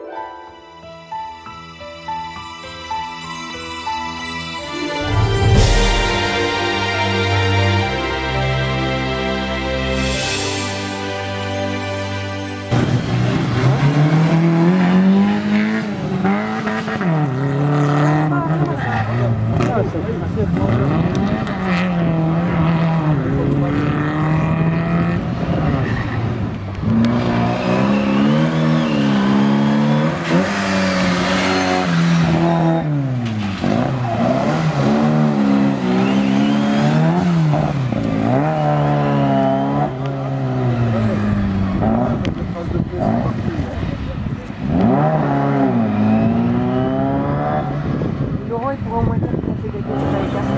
Laurent, il pourra au moins dire qu'il a fait quelque chose avec la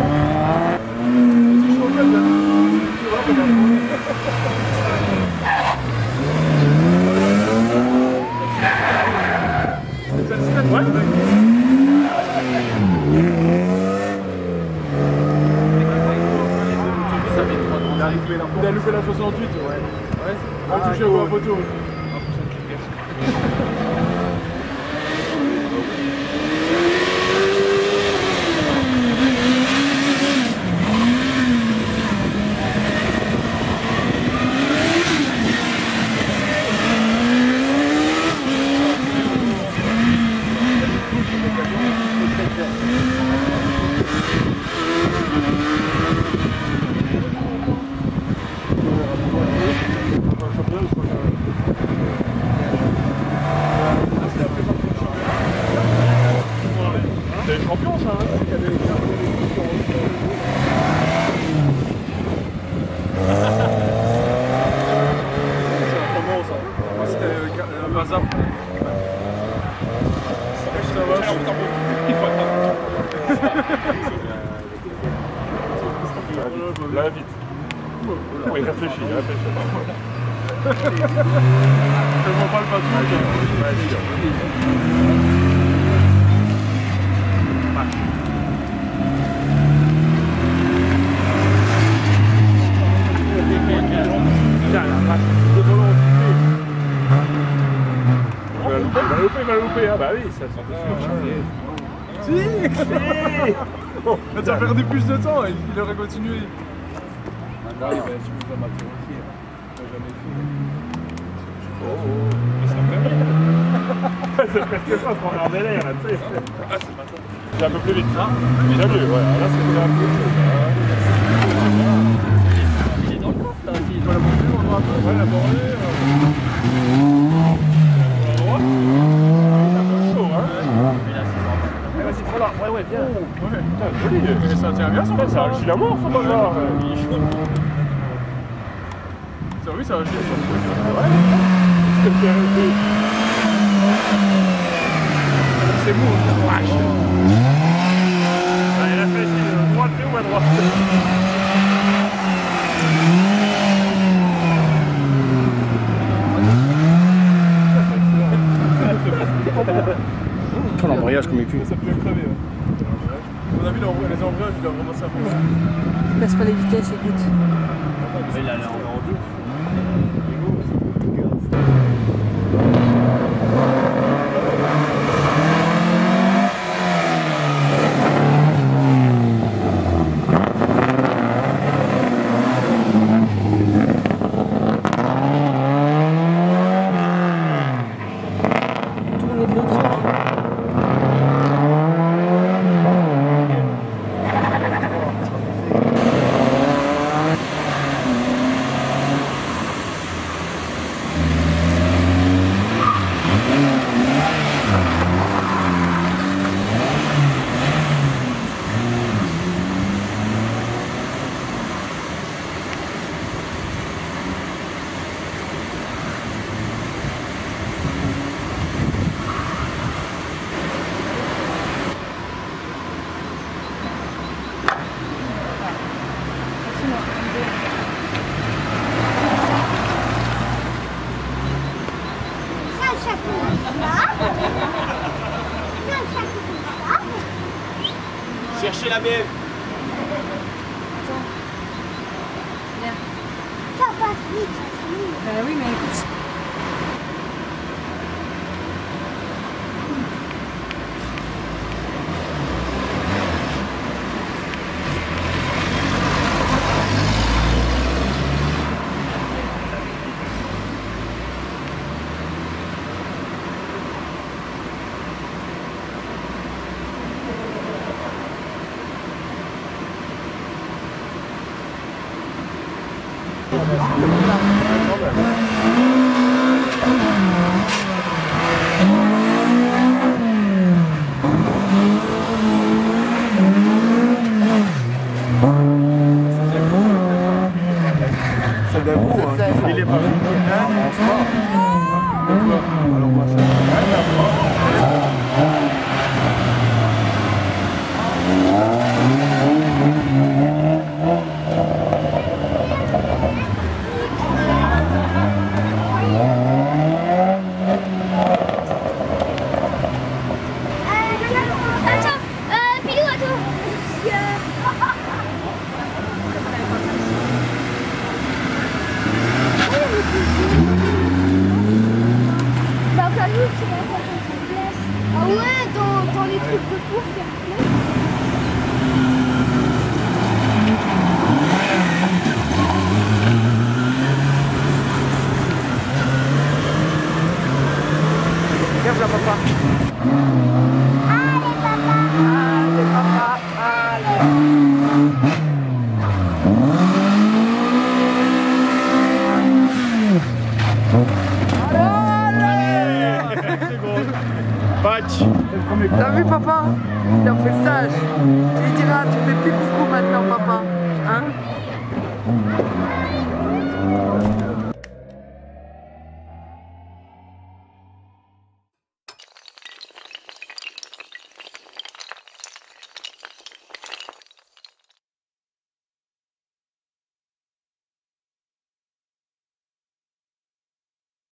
Il a loupé la 68, ouais. On va toucher au poteau. C'est les champions ça, hein. C'est vraiment ça. Moi c'était un bazar. Ça va, là vite. Oui, réfléchis. Je vois pas le patron. Il va louper, ah bah oui, ça sent sûr. Si. Bon, tu as perdu plus de temps, il aurait continué. Ah oui, ben, je peux pas m'apprécier. Je n'ai jamais fait. C'est presque ça, se prendre un délai là, tu sais. C'est un peu plus vite. Bien mieux, ouais. Là, c'est un peu plus. Il est dans le coffre là, il doit la monter, on doit un peu. Ouais, la border. C'est trop là, ouais, bien. Ouais, putain, joli. Ça tient bien son bazar. Ça a réussi la mort, son bazar. Il est chaud. Ça, oui, ça a réussi son bazar. Ouais. C'est mou, wesh. Il a fait ici, droite ou à droite. Oh, l'embrayage comme il pue. Ça peut crever. On a vu les embrayages, il a vraiment ça. Il passe pas les vitesses, écoute. Il a l'air en doute. Tourner de l'autre sens. Cherchez la BF. Viens. Ça passe vite. Oui, mais écoute. C'est d'abord, il est pas fini. Alors moi ça. Ah ouais, dans les trucs de course, il y a Regarde là, papa. Allez, papa. Allez, papa. Patch. T'as vu, papa? Il a fait sage. Il dira, tu fais plus coucou maintenant, papa.